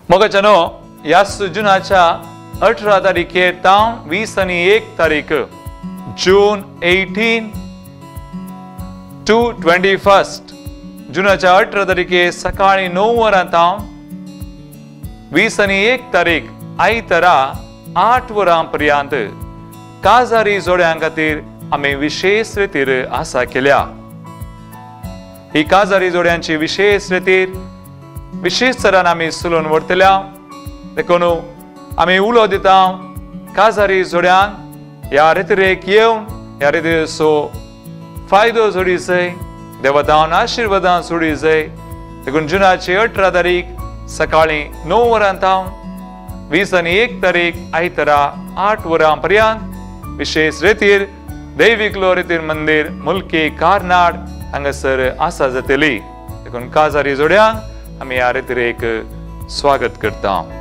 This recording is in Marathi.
मोगाच्यानो ह्या जुनाच्या 18 तारीखेर तावन 20 आनी 1 तारीख जून 18 to 21 जुनाच्या 18 तारीखे सकाळी 9 वरां तावन 20 आनी 1 तारीख आयतारा 8 वरां पर्यंत काजारी जोड्यां खातीर आमी विशेष रितीर आसा केल्या। ही काजारी जोड्यांची विशेष रितीर विशेष तरान आमी सुलोवन व्हरतल्या। देखून आमी उलो दिता काजारी जोड्यांक ह्या रितीरेक येवन ह्या रितीचो फायदो जोडी जाय, देवतान आशिर्वादां जोडी जाय। देखून जुनाची 18 तारीख सकाळी 9 वरां तावन 20 आनी 1 तारीख आयतारा 8 वरां पर्यंत विशेष रितीर दैविकलो रितीर मंदिर मुल्की कार्नाड हांगासर आसा जातली। देखून काजारी जोड्यांक आमी ह्या रितीरेक स्वागत करता।